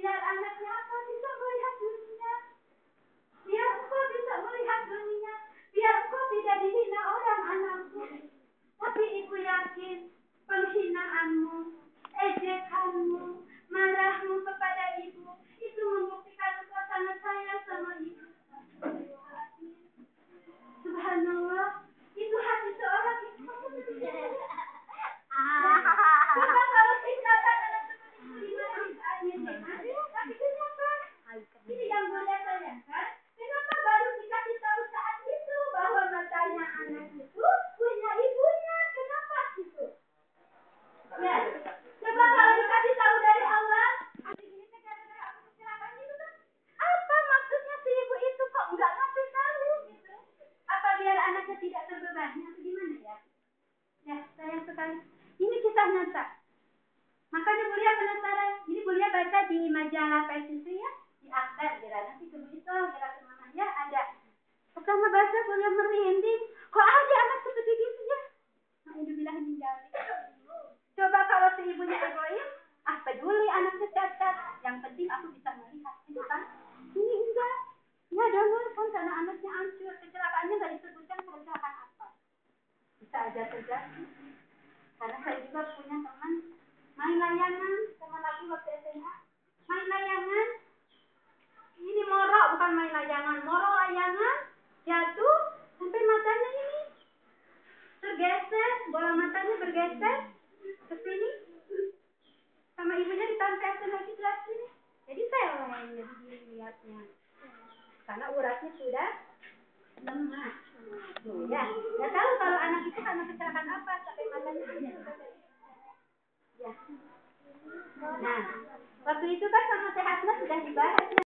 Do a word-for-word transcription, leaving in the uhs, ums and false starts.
biar anaknya apa bisa melihat dunia, biar engkau bisa melihat dunia, biar engkau tidak dihina orang anakku. Tapi ibu yakin penghinaanmu, ejekanmu, marahmu kepada ibu itu membuktikan engkau sangat sayang sama ibu. Subhanallah, itu hati seorang ibu. Coba kalau kita anak seperti ini, tapi kenapa? Ini yang boleh sayangkan. Kenapa baru dikasih tahu saat itu bahwa matanya anak itu punya ibunya? Kenapa itu? Ya, coba kalau dikasih tahu dari awal, ini gara-gara aku kecelakaan itu kan? Apa maksudnya si ibu itu kok nggak ngasih tahu gitu? Apa biar anaknya tidak terbebani atau gimana ya? Ya, sayang sekali. Ini kisah nyata. Makanya Bulia penasaran. Ini Bulia baca di majalah Pesisir ya, di akta kira nanti ke itu kira kemana ya ada. Pertama baca Bulia merinding. Kok ada anak seperti gitu ya? Nah, itu bilang menjadi. Coba kalau si ibunya egois, ah peduli anaknya cacat. Yang penting aku bisa melihat, itu kan? Ini enggak. Ya dengar kan karena anaknya hancur. Kecelakaannya nggak disebutkan kecelakaan apa. Bisa aja terjadi. Karena saya juga punya teman main layangan, teman aku waktu S M A main layangan. Ini moro bukan main layangan, moro layangan jatuh sampai matanya ini tergeser, bola matanya bergeser ke sini, sama ibunya ditampilkan lagi di sini. Jadi saya yang jadi lihatnya, karena uratnya sudah lemah. Ya, nggak tahu kalau anak itu karena kecelakaan apa sampai matanya bergeser. Ya. Nah, waktu itu kan sama sehatnya sudah dibahas ya.